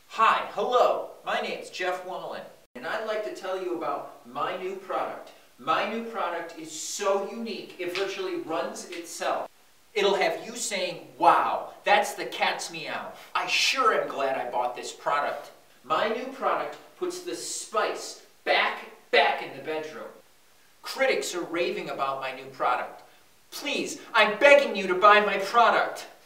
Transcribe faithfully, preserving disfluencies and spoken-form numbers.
Hi, hello, my name's Geoff Whallin, and I'd like to tell you about my new product. My new product is so unique, it virtually runs itself. It'll have you saying, wow, that's the cat's meow. I sure am glad I bought this product. My new product puts the spice back, back in the bedroom. Critics are raving about my new product. Please, I'm begging you to buy my product.